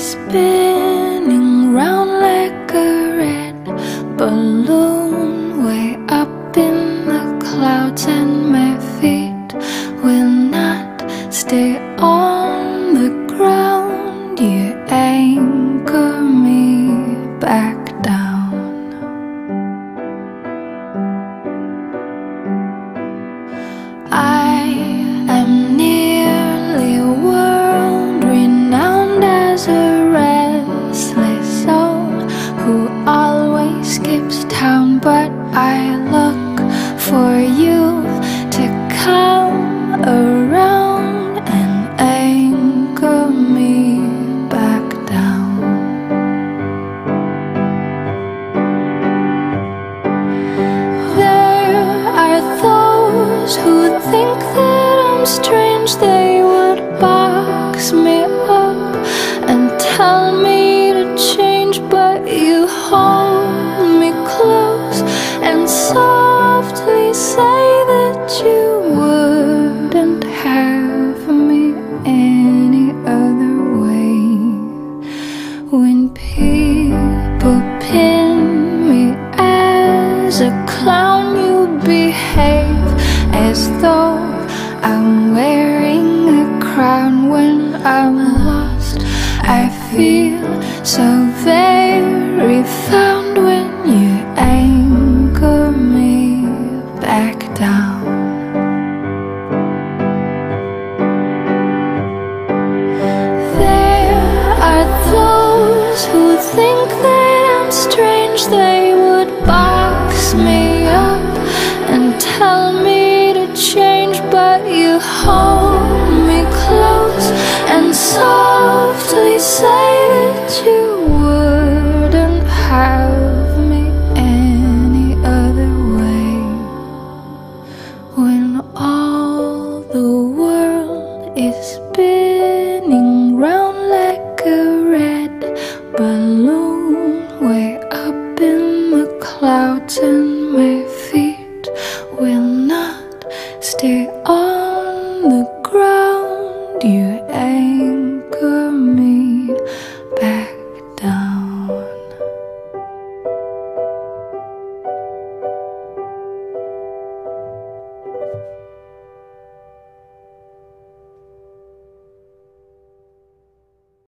spinning round like a red balloon way up in the clouds, and my feet will not stay on the ground. You anchor me back down. I am nearly world renowned as a restless soul who always skips town, but I look for you to come around and anchor me back down. There are those who think that I'm strange. They would box me up and tell me to change, but you hold me close and softly say that you wouldn't have me any other way. When people pin me as a clown, you behave as though I'm wearing a crown. When I'm lost, I feel so very found when you anchor me back down. There are those who think that I'm strange. They would box me up and tell me to change, but you hold me close and softly say